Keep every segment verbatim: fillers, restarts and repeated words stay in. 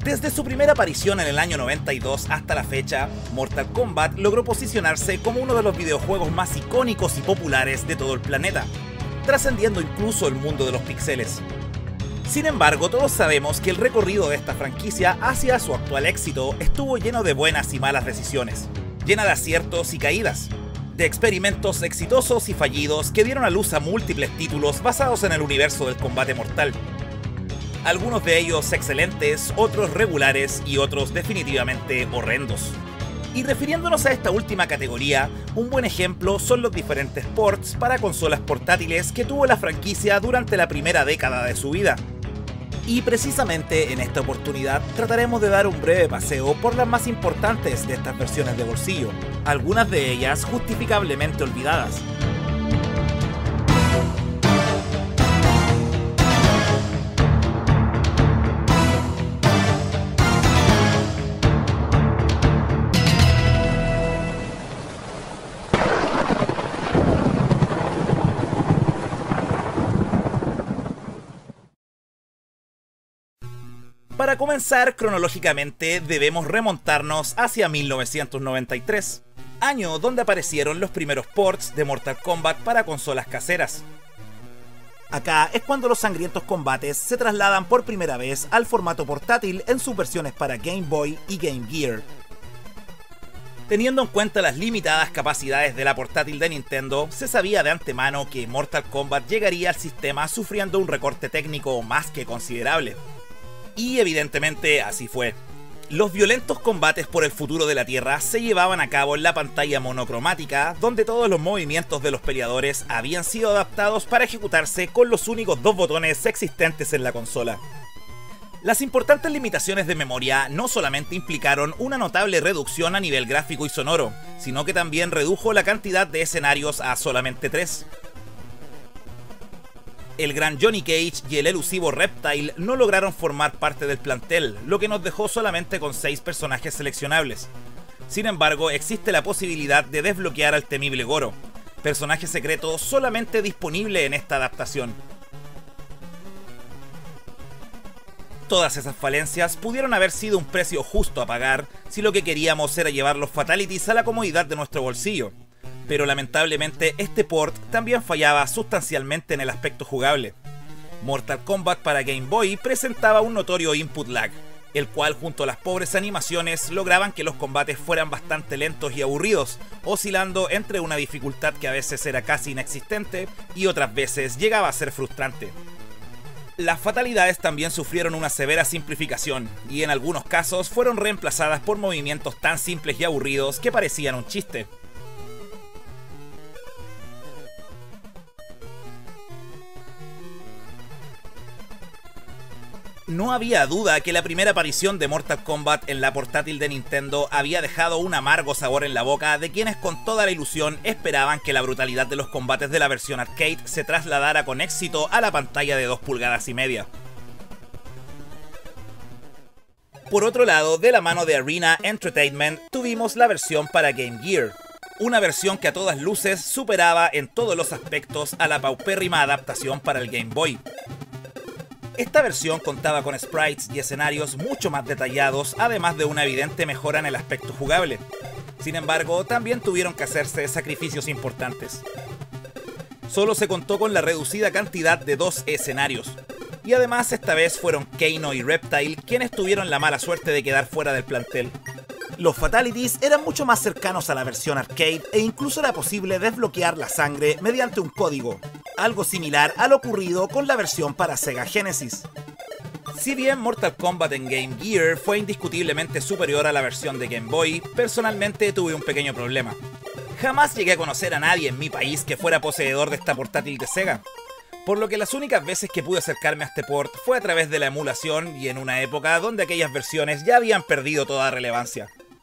Desde su primera aparición en el año noventa y dos hasta la fecha, Mortal Kombat logró posicionarse como uno de los videojuegos más icónicos y populares de todo el planeta, trascendiendo incluso el mundo de los píxeles. Sin embargo, todos sabemos que el recorrido de esta franquicia hacia su actual éxito estuvo lleno de buenas y malas decisiones, llena de aciertos y caídas, de experimentos exitosos y fallidos que dieron a luz a múltiples títulos basados en el universo del combate mortal. Algunos de ellos excelentes, otros regulares y otros definitivamente horrendos. Y refiriéndonos a esta última categoría, un buen ejemplo son los diferentes ports para consolas portátiles que tuvo la franquicia durante la primera década de su vida. Y precisamente en esta oportunidad trataremos de dar un breve paseo por las más importantes de estas versiones de bolsillo, algunas de ellas justificablemente olvidadas. Para comenzar cronológicamente debemos remontarnos hacia mil novecientos noventa y tres, año donde aparecieron los primeros ports de Mortal Kombat para consolas caseras. Acá es cuando los sangrientos combates se trasladan por primera vez al formato portátil en sus versiones para Game Boy y Game Gear. Teniendo en cuenta las limitadas capacidades de la portátil de Nintendo, se sabía de antemano que Mortal Kombat llegaría al sistema sufriendo un recorte técnico más que considerable. Y evidentemente así fue. Los violentos combates por el futuro de la Tierra se llevaban a cabo en la pantalla monocromática, donde todos los movimientos de los peleadores habían sido adaptados para ejecutarse con los únicos dos botones existentes en la consola. Las importantes limitaciones de memoria no solamente implicaron una notable reducción a nivel gráfico y sonoro, sino que también redujo la cantidad de escenarios a solamente tres. El gran Johnny Cage y el elusivo Reptile no lograron formar parte del plantel, lo que nos dejó solamente con seis personajes seleccionables. Sin embargo, existe la posibilidad de desbloquear al temible Goro, personaje secreto solamente disponible en esta adaptación. Todas esas falencias pudieron haber sido un precio justo a pagar si lo que queríamos era llevar los fatalities a la comodidad de nuestro bolsillo. Pero lamentablemente este port también fallaba sustancialmente en el aspecto jugable. Mortal Kombat para Game Boy presentaba un notorio input lag, el cual junto a las pobres animaciones lograban que los combates fueran bastante lentos y aburridos, oscilando entre una dificultad que a veces era casi inexistente y otras veces llegaba a ser frustrante. Las fatalidades también sufrieron una severa simplificación, y en algunos casos fueron reemplazadas por movimientos tan simples y aburridos que parecían un chiste. No había duda que la primera aparición de Mortal Kombat en la portátil de Nintendo había dejado un amargo sabor en la boca de quienes con toda la ilusión esperaban que la brutalidad de los combates de la versión arcade se trasladara con éxito a la pantalla de dos pulgadas y media. Por otro lado, de la mano de Arena Entertainment, tuvimos la versión para Game Gear. Una versión que a todas luces superaba en todos los aspectos a la paupérrima adaptación para el Game Boy. Esta versión contaba con sprites y escenarios mucho más detallados, además de una evidente mejora en el aspecto jugable. Sin embargo, también tuvieron que hacerse sacrificios importantes. Solo se contó con la reducida cantidad de dos escenarios. Y además esta vez fueron Kano y Reptile quienes tuvieron la mala suerte de quedar fuera del plantel. Los fatalities eran mucho más cercanos a la versión arcade e incluso era posible desbloquear la sangre mediante un código, algo similar a lo ocurrido con la versión para Sega Genesis. Si bien Mortal Kombat en Game Gear fue indiscutiblemente superior a la versión de Game Boy, personalmente tuve un pequeño problema. Jamás llegué a conocer a nadie en mi país que fuera poseedor de esta portátil de Sega, por lo que las únicas veces que pude acercarme a este port fue a través de la emulación y en una época donde aquellas versiones ya habían perdido toda relevancia.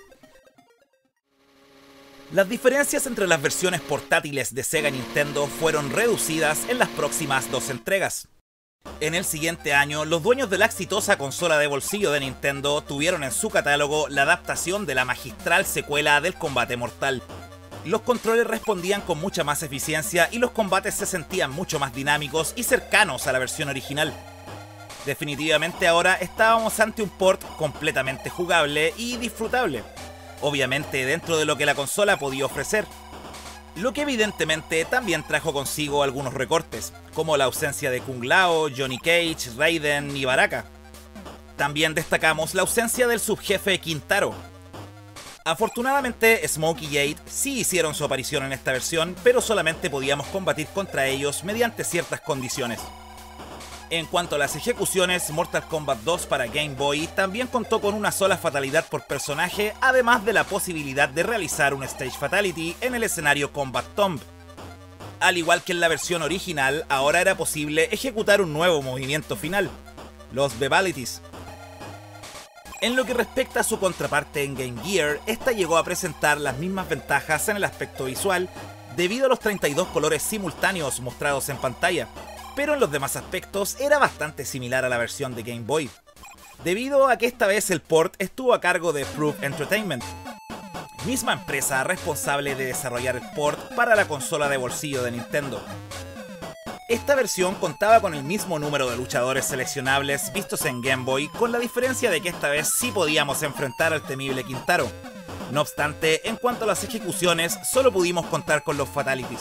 Las diferencias entre las versiones portátiles de Sega y Nintendo fueron reducidas en las próximas dos entregas. En el siguiente año, los dueños de la exitosa consola de bolsillo de Nintendo tuvieron en su catálogo la adaptación de la magistral secuela del combate mortal. Los controles respondían con mucha más eficiencia y los combates se sentían mucho más dinámicos y cercanos a la versión original. Definitivamente ahora estábamos ante un port completamente jugable y disfrutable, obviamente dentro de lo que la consola podía ofrecer, lo que evidentemente también trajo consigo algunos recortes, como la ausencia de Kung Lao, Johnny Cage, Raiden y Baraka. También destacamos la ausencia del subjefe Kintaro. Afortunadamente, Smoke y Jade sí hicieron su aparición en esta versión, pero solamente podíamos combatir contra ellos mediante ciertas condiciones. En cuanto a las ejecuciones, Mortal Kombat dos para Game Boy también contó con una sola fatalidad por personaje, además de la posibilidad de realizar un Stage Fatality en el escenario Combat Tomb. Al igual que en la versión original, ahora era posible ejecutar un nuevo movimiento final, los Bebalities. En lo que respecta a su contraparte en Game Gear, esta llegó a presentar las mismas ventajas en el aspecto visual, debido a los treinta y dos colores simultáneos mostrados en pantalla, pero en los demás aspectos era bastante similar a la versión de Game Boy, debido a que esta vez el port estuvo a cargo de Proof Entertainment, misma empresa responsable de desarrollar el port para la consola de bolsillo de Nintendo. Esta versión contaba con el mismo número de luchadores seleccionables vistos en Game Boy, con la diferencia de que esta vez sí podíamos enfrentar al temible Kintaro. No obstante, en cuanto a las ejecuciones, solo pudimos contar con los Fatalities.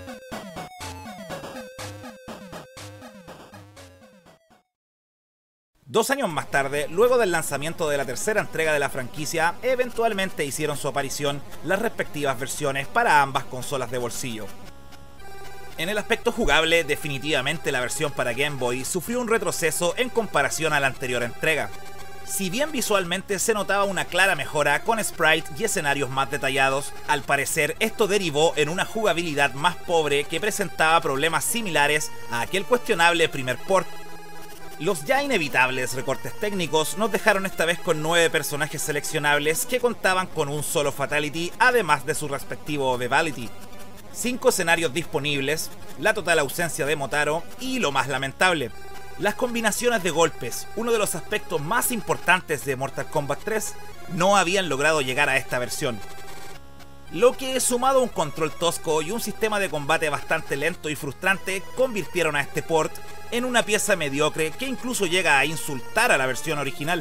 Dos años más tarde, luego del lanzamiento de la tercera entrega de la franquicia, eventualmente hicieron su aparición las respectivas versiones para ambas consolas de bolsillo. En el aspecto jugable, definitivamente la versión para Game Boy sufrió un retroceso en comparación a la anterior entrega. Si bien visualmente se notaba una clara mejora con sprites y escenarios más detallados, al parecer esto derivó en una jugabilidad más pobre que presentaba problemas similares a aquel cuestionable primer port. Los ya inevitables recortes técnicos nos dejaron esta vez con nueve personajes seleccionables que contaban con un solo Fatality, además de su respectivo Bebality. cinco escenarios disponibles, la total ausencia de Motaro y, lo más lamentable, las combinaciones de golpes, uno de los aspectos más importantes de Mortal Kombat tres, no habían logrado llegar a esta versión. Lo que, sumado a un control tosco y un sistema de combate bastante lento y frustrante, convirtieron a este port en una pieza mediocre que incluso llega a insultar a la versión original.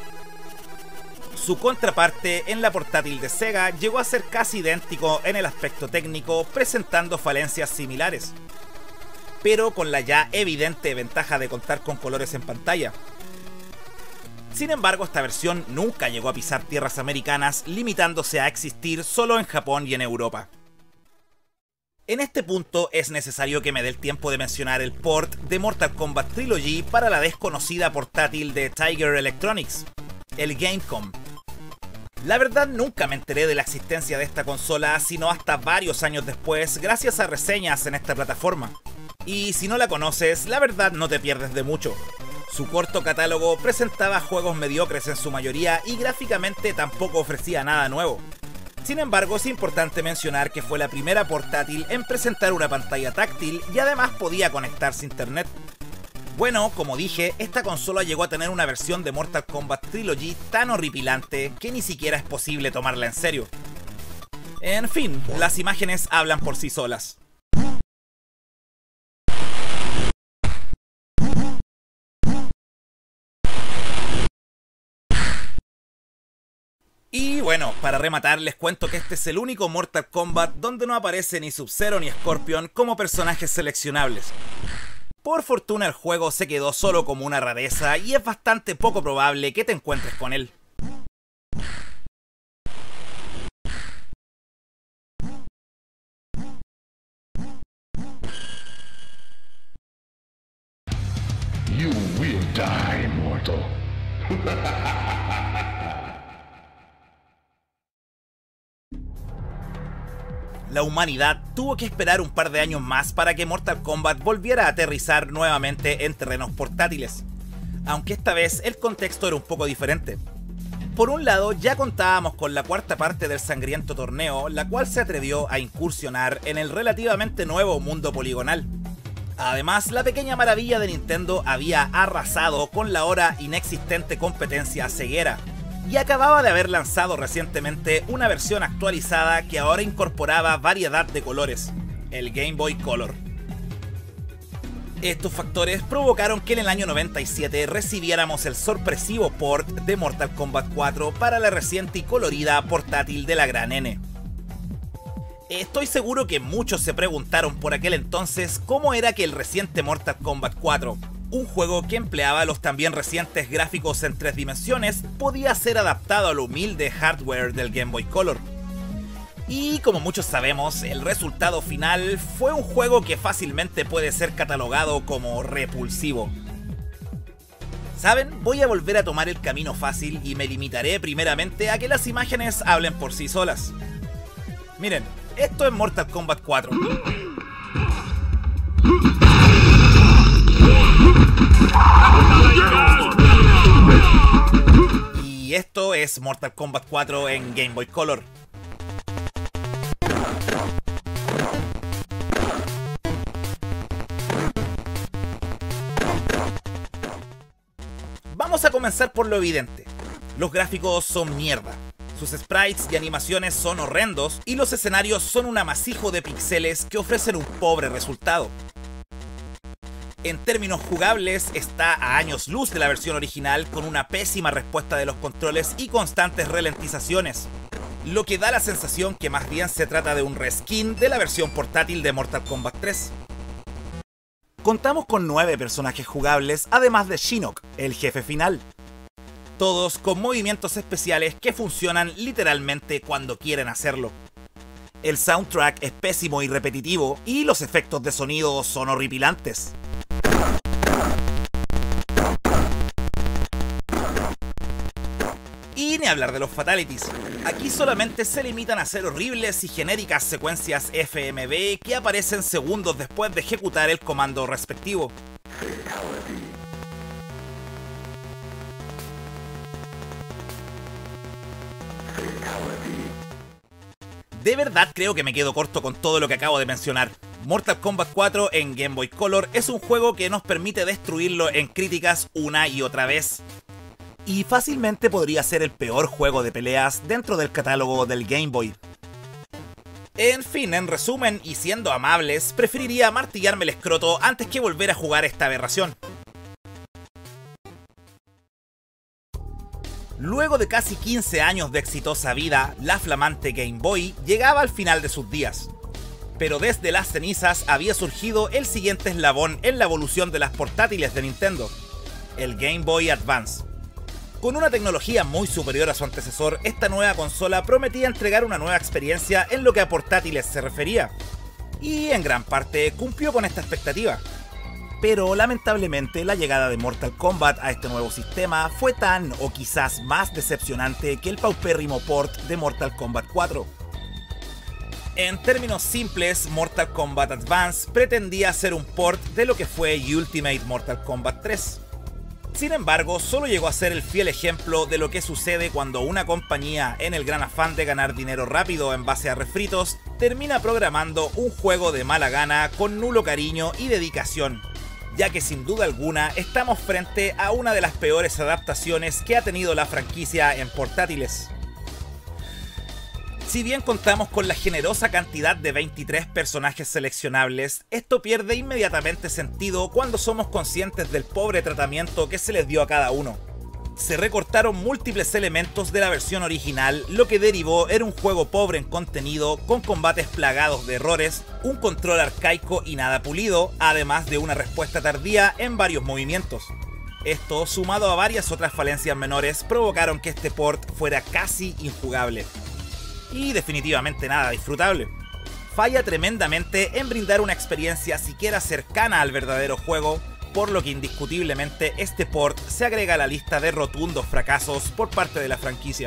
Su contraparte en la portátil de Sega llegó a ser casi idéntico en el aspecto técnico, presentando falencias similares, pero con la ya evidente ventaja de contar con colores en pantalla. Sin embargo, esta versión nunca llegó a pisar tierras americanas, limitándose a existir solo en Japón y en Europa. En este punto es necesario que me dé el tiempo de mencionar el port de Mortal Kombat Trilogy para la desconocida portátil de Tiger Electronics, el Gamecom. La verdad, nunca me enteré de la existencia de esta consola sino hasta varios años después, gracias a reseñas en esta plataforma. Y si no la conoces, la verdad no te pierdes de mucho. Su corto catálogo presentaba juegos mediocres en su mayoría y gráficamente tampoco ofrecía nada nuevo. Sin embargo, es importante mencionar que fue la primera portátil en presentar una pantalla táctil y además podía conectarse a internet. Bueno, como dije, esta consola llegó a tener una versión de Mortal Kombat Trilogy tan horripilante que ni siquiera es posible tomarla en serio. En fin, las imágenes hablan por sí solas. Y bueno, para rematar les cuento que este es el único Mortal Kombat donde no aparece ni Sub-Zero ni Scorpion como personajes seleccionables. Por fortuna el juego se quedó solo como una rareza y es bastante poco probable que te encuentres con él. You will die, mortal. La humanidad tuvo que esperar un par de años más para que Mortal Kombat volviera a aterrizar nuevamente en terrenos portátiles, aunque esta vez el contexto era un poco diferente. Por un lado, ya contábamos con la cuarta parte del sangriento torneo, la cual se atrevió a incursionar en el relativamente nuevo mundo poligonal. Además, la pequeña maravilla de Nintendo había arrasado con la ahora inexistente competencia ceguera, y acababa de haber lanzado recientemente una versión actualizada que ahora incorporaba variedad de colores, el Game Boy Color. Estos factores provocaron que en el año noventa y siete recibiéramos el sorpresivo port de Mortal Kombat cuatro para la reciente y colorida portátil de la gran N. Estoy seguro que muchos se preguntaron por aquel entonces cómo era que el reciente Mortal Kombat cuatro, un juego que empleaba los también recientes gráficos en tres dimensiones, podía ser adaptado al humilde hardware del Game Boy Color. Y como muchos sabemos, el resultado final fue un juego que fácilmente puede ser catalogado como repulsivo. ¿Saben? Voy a volver a tomar el camino fácil y me limitaré primeramente a que las imágenes hablen por sí solas. Miren, esto es Mortal Kombat cuatro. Y esto es Mortal Kombat cuatro en Game Boy Color. Vamos a comenzar por lo evidente. Los gráficos son mierda. Sus sprites y animaciones son horrendos y los escenarios son un amasijo de píxeles que ofrecen un pobre resultado. En términos jugables, está a años luz de la versión original con una pésima respuesta de los controles y constantes ralentizaciones, lo que da la sensación que más bien se trata de un reskin de la versión portátil de Mortal Kombat tres. Contamos con nueve personajes jugables, además de Shinnok, el jefe final. Todos con movimientos especiales que funcionan literalmente cuando quieren hacerlo. El soundtrack es pésimo y repetitivo, y los efectos de sonido son horripilantes. Y ni hablar de los fatalities. Aquí solamente se limitan a hacer horribles y genéricas secuencias F M V que aparecen segundos después de ejecutar el comando respectivo. De verdad creo que me quedo corto con todo lo que acabo de mencionar. Mortal Kombat cuatro en Game Boy Color es un juego que nos permite destruirlo en críticas una y otra vez. Y fácilmente podría ser el peor juego de peleas dentro del catálogo del Game Boy. En fin, en resumen, y siendo amables, preferiría martillarme el escroto antes que volver a jugar esta aberración. Luego de casi quince años de exitosa vida, la flamante Game Boy llegaba al final de sus días. Pero desde las cenizas había surgido el siguiente eslabón en la evolución de las portátiles de Nintendo, el Game Boy Advance. Con una tecnología muy superior a su antecesor, esta nueva consola prometía entregar una nueva experiencia en lo que a portátiles se refería, y en gran parte cumplió con esta expectativa. Pero lamentablemente la llegada de Mortal Kombat a este nuevo sistema fue tan o quizás más decepcionante que el paupérrimo port de Mortal Kombat cuatro. En términos simples, Mortal Kombat Advance pretendía ser un port de lo que fue Ultimate Mortal Kombat tres. Sin embargo, solo llegó a ser el fiel ejemplo de lo que sucede cuando una compañía, en el gran afán de ganar dinero rápido en base a refritos, termina programando un juego de mala gana con nulo cariño y dedicación, ya que sin duda alguna estamos frente a una de las peores adaptaciones que ha tenido la franquicia en portátiles. Si bien contamos con la generosa cantidad de veintitrés personajes seleccionables, esto pierde inmediatamente sentido cuando somos conscientes del pobre tratamiento que se les dio a cada uno. Se recortaron múltiples elementos de la versión original, lo que derivó en un juego pobre en contenido, con combates plagados de errores, un control arcaico y nada pulido, además de una respuesta tardía en varios movimientos. Esto, sumado a varias otras falencias menores, provocaron que este port fuera casi injugable. Y definitivamente nada disfrutable. Falla tremendamente en brindar una experiencia siquiera cercana al verdadero juego, por lo que indiscutiblemente este port se agrega a la lista de rotundos fracasos por parte de la franquicia.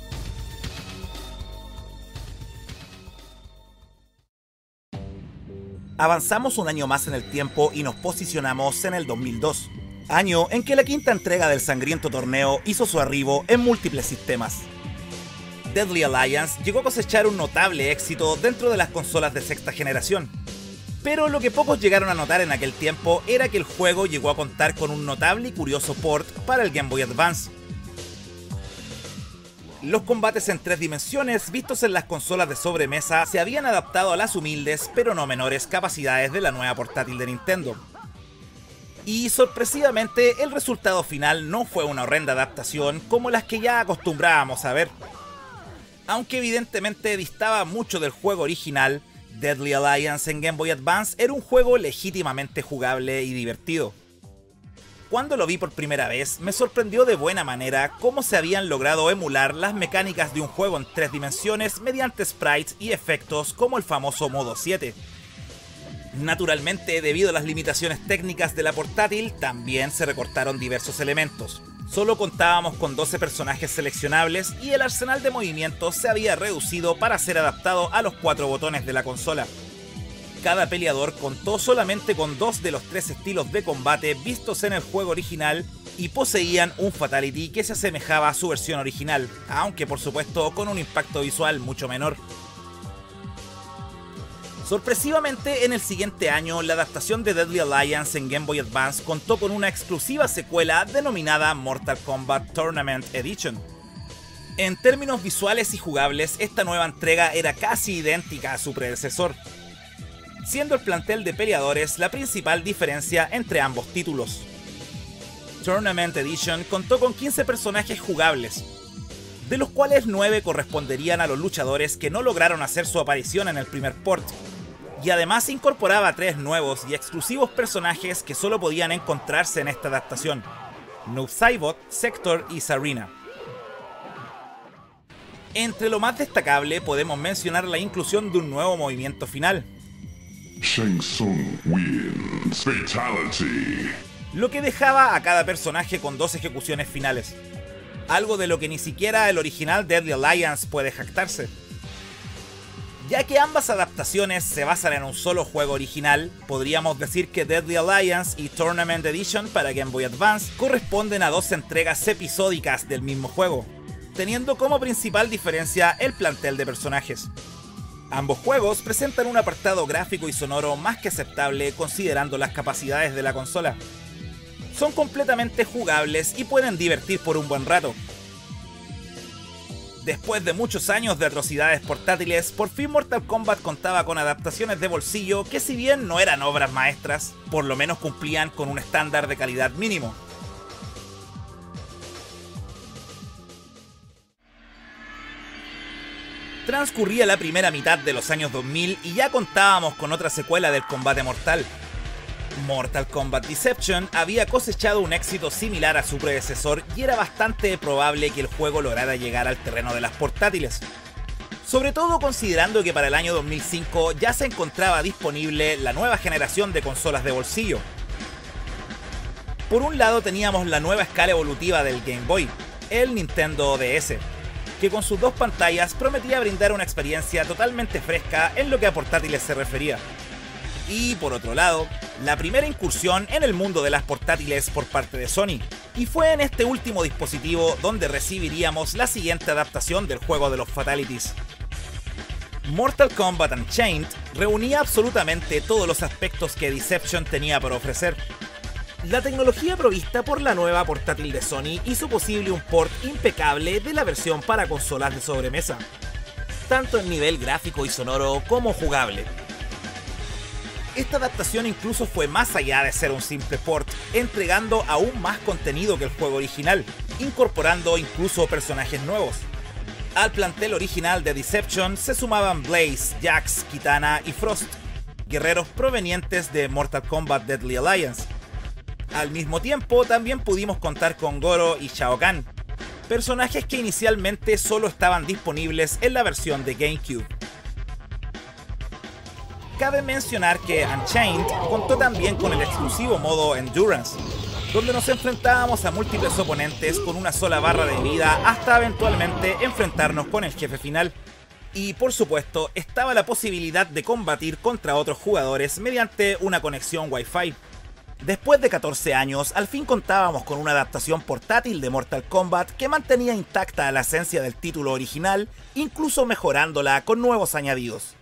Avanzamos un año más en el tiempo y nos posicionamos en el dos mil dos, año en que la quinta entrega del sangriento torneo hizo su arribo en múltiples sistemas. Deadly Alliance llegó a cosechar un notable éxito dentro de las consolas de sexta generación. Pero lo que pocos llegaron a notar en aquel tiempo era que el juego llegó a contar con un notable y curioso port para el Game Boy Advance. Los combates en tres dimensiones vistos en las consolas de sobremesa se habían adaptado a las humildes pero no menores capacidades de la nueva portátil de Nintendo. Y sorpresivamente el resultado final no fue una horrenda adaptación como las que ya acostumbrábamos a ver. Aunque evidentemente distaba mucho del juego original, Deadly Alliance en Game Boy Advance era un juego legítimamente jugable y divertido. Cuando lo vi por primera vez, me sorprendió de buena manera cómo se habían logrado emular las mecánicas de un juego en tres dimensiones mediante sprites y efectos como el famoso modo siete. Naturalmente, debido a las limitaciones técnicas de la portátil, también se recortaron diversos elementos. Solo contábamos con doce personajes seleccionables y el arsenal de movimientos se había reducido para ser adaptado a los cuatro botones de la consola. Cada peleador contó solamente con dos de los tres estilos de combate vistos en el juego original y poseían un fatality que se asemejaba a su versión original, aunque por supuesto con un impacto visual mucho menor. Sorpresivamente, en el siguiente año, la adaptación de Deadly Alliance en Game Boy Advance contó con una exclusiva secuela denominada Mortal Kombat Tournament Edition. En términos visuales y jugables, esta nueva entrega era casi idéntica a su predecesor, siendo el plantel de peleadores la principal diferencia entre ambos títulos. Tournament Edition contó con quince personajes jugables, de los cuales nueve corresponderían a los luchadores que no lograron hacer su aparición en el primer port, y además incorporaba tres nuevos y exclusivos personajes que solo podían encontrarse en esta adaptación: Noob Saibot, Sector y Sareena. Entre lo más destacable podemos mencionar la inclusión de un nuevo movimiento final, Shang Tsung wins. Fatality. Lo que dejaba a cada personaje con dos ejecuciones finales, algo de lo que ni siquiera el original Deadly Alliance puede jactarse. Ya que ambas adaptaciones se basan en un solo juego original, podríamos decir que Deadly Alliance y Tournament Edition para Game Boy Advance corresponden a dos entregas episódicas del mismo juego, teniendo como principal diferencia el plantel de personajes. Ambos juegos presentan un apartado gráfico y sonoro más que aceptable considerando las capacidades de la consola. Son completamente jugables y pueden divertir por un buen rato. Después de muchos años de atrocidades portátiles, por fin Mortal Kombat contaba con adaptaciones de bolsillo que, si bien no eran obras maestras, por lo menos cumplían con un estándar de calidad mínimo. Transcurría la primera mitad de los años dos mil y ya contábamos con otra secuela del combate mortal. Mortal Kombat Deception había cosechado un éxito similar a su predecesor y era bastante probable que el juego lograra llegar al terreno de las portátiles. Sobre todo considerando que para el año dos mil cinco ya se encontraba disponible la nueva generación de consolas de bolsillo. Por un lado teníamos la nueva escala evolutiva del Game Boy, el Nintendo D S, que con sus dos pantallas prometía brindar una experiencia totalmente fresca en lo que a portátiles se refería. Y por otro lado, la primera incursión en el mundo de las portátiles por parte de Sony, y fue en este último dispositivo donde recibiríamos la siguiente adaptación del juego de los Fatalities. Mortal Kombat Unchained reunía absolutamente todos los aspectos que Deception tenía para ofrecer. La tecnología provista por la nueva portátil de Sony hizo posible un port impecable de la versión para consolas de sobremesa, tanto en nivel gráfico y sonoro como jugable. Esta adaptación incluso fue más allá de ser un simple port, entregando aún más contenido que el juego original, incorporando incluso personajes nuevos. Al plantel original de Deception se sumaban Blaze, Jax, Kitana y Frost, guerreros provenientes de Mortal Kombat Deadly Alliance. Al mismo tiempo también pudimos contar con Goro y Shao Kahn, personajes que inicialmente solo estaban disponibles en la versión de GameCube. Cabe mencionar que Unchained contó también con el exclusivo modo Endurance, donde nos enfrentábamos a múltiples oponentes con una sola barra de vida hasta eventualmente enfrentarnos con el jefe final. Y por supuesto, estaba la posibilidad de combatir contra otros jugadores mediante una conexión Wi-Fi. Después de catorce años, al fin contábamos con una adaptación portátil de Mortal Kombat que mantenía intacta la esencia del título original, incluso mejorándola con nuevos añadidos.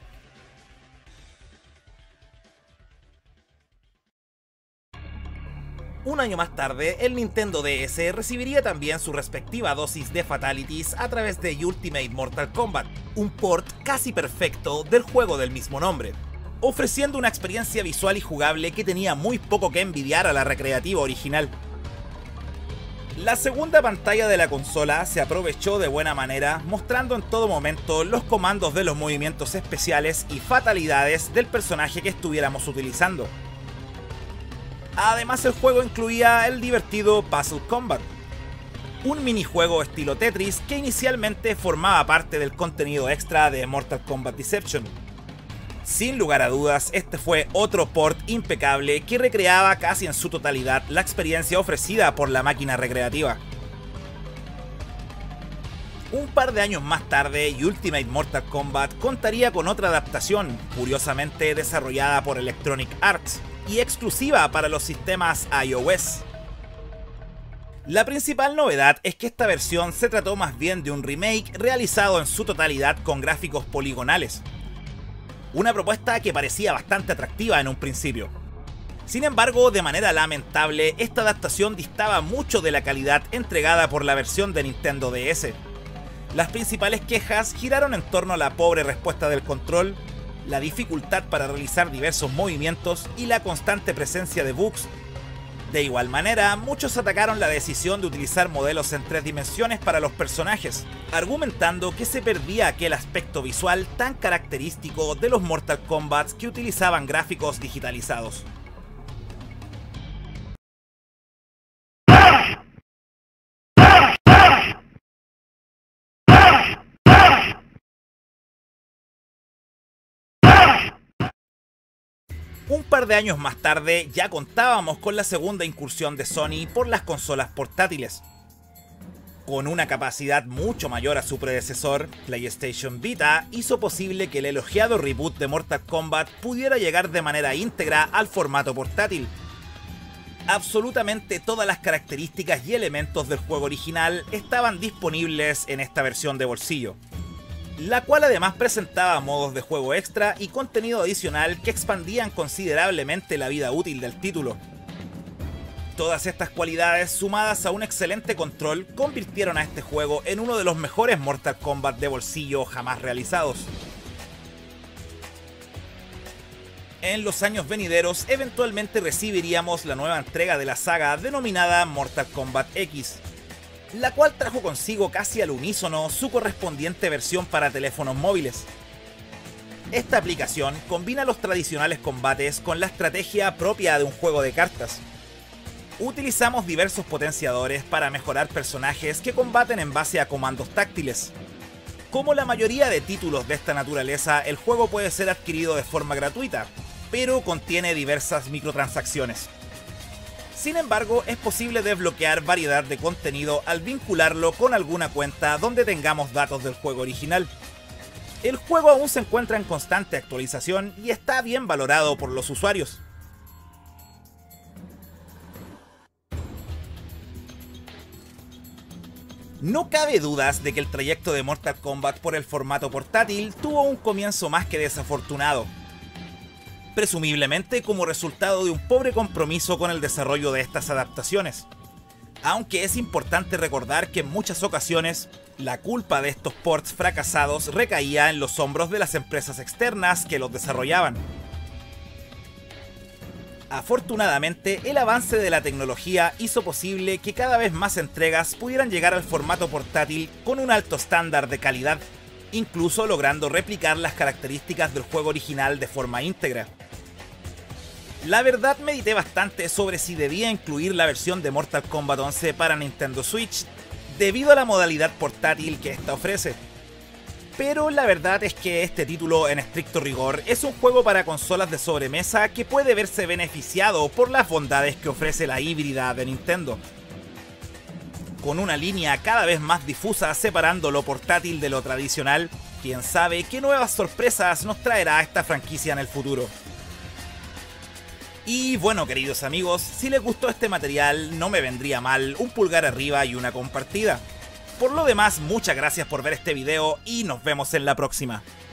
Un año más tarde, el Nintendo D S recibiría también su respectiva dosis de Fatalities a través de Ultimate Mortal Kombat, un port casi perfecto del juego del mismo nombre. ofreciendo una experiencia visual y jugable que tenía muy poco que envidiar a la recreativa original. La segunda pantalla de la consola se aprovechó de buena manera, mostrando en todo momento los comandos de los movimientos especiales y fatalidades del personaje que estuviéramos utilizando. Además, el juego incluía el divertido Puzzle Combat, un minijuego estilo Tetris que inicialmente formaba parte del contenido extra de Mortal Kombat Deception. Sin lugar a dudas, este fue otro port impecable que recreaba casi en su totalidad la experiencia ofrecida por la máquina recreativa. Un par de años más tarde, Ultimate Mortal Kombat contaría con otra adaptación, curiosamente desarrollada por Electronic Arts y exclusiva para los sistemas iOS. La principal novedad es que esta versión se trató más bien de un remake realizado en su totalidad con gráficos poligonales. Una propuesta que parecía bastante atractiva en un principio. Sin embargo, de manera lamentable, esta adaptación distaba mucho de la calidad entregada por la versión de Nintendo D S. Las principales quejas giraron en torno a la pobre respuesta del control, la dificultad para realizar diversos movimientos y la constante presencia de bugs. De igual manera, muchos atacaron la decisión de utilizar modelos en tres dimensiones para los personajes, argumentando que se perdía aquel aspecto visual tan característico de los Mortal Kombat que utilizaban gráficos digitalizados. Un par de años más tarde ya contábamos con la segunda incursión de Sony por las consolas portátiles. Con una capacidad mucho mayor a su predecesor, PlayStation Vita hizo posible que el elogiado reboot de Mortal Kombat pudiera llegar de manera íntegra al formato portátil. Absolutamente todas las características y elementos del juego original estaban disponibles en esta versión de bolsillo, la cual además presentaba modos de juego extra y contenido adicional que expandían considerablemente la vida útil del título. Todas estas cualidades, sumadas a un excelente control, convirtieron a este juego en uno de los mejores Mortal Kombat de bolsillo jamás realizados. En los años venideros, eventualmente recibiríamos la nueva entrega de la saga denominada Mortal Kombat X, la cual trajo consigo casi al unísono su correspondiente versión para teléfonos móviles. Esta aplicación combina los tradicionales combates con la estrategia propia de un juego de cartas. Utilizamos diversos potenciadores para mejorar personajes que combaten en base a comandos táctiles. Como la mayoría de títulos de esta naturaleza, el juego puede ser adquirido de forma gratuita, pero contiene diversas microtransacciones. Sin embargo, es posible desbloquear variedad de contenido al vincularlo con alguna cuenta donde tengamos datos del juego original. El juego aún se encuentra en constante actualización y está bien valorado por los usuarios. No cabe dudas de que el trayecto de Mortal Kombat por el formato portátil tuvo un comienzo más que desafortunado, presumiblemente como resultado de un pobre compromiso con el desarrollo de estas adaptaciones. Aunque es importante recordar que en muchas ocasiones, la culpa de estos ports fracasados recaía en los hombros de las empresas externas que los desarrollaban. Afortunadamente, el avance de la tecnología hizo posible que cada vez más entregas pudieran llegar al formato portátil con un alto estándar de calidad, incluso logrando replicar las características del juego original de forma íntegra. La verdad, medité bastante sobre si debía incluir la versión de Mortal Kombat once para Nintendo Switch, debido a la modalidad portátil que esta ofrece. Pero la verdad es que este título, en estricto rigor, es un juego para consolas de sobremesa que puede verse beneficiado por las bondades que ofrece la híbrida de Nintendo. Con una línea cada vez más difusa separando lo portátil de lo tradicional, quién sabe qué nuevas sorpresas nos traerá esta franquicia en el futuro. Y bueno, queridos amigos, si les gustó este material, no me vendría mal un pulgar arriba y una compartida. Por lo demás, muchas gracias por ver este video y nos vemos en la próxima.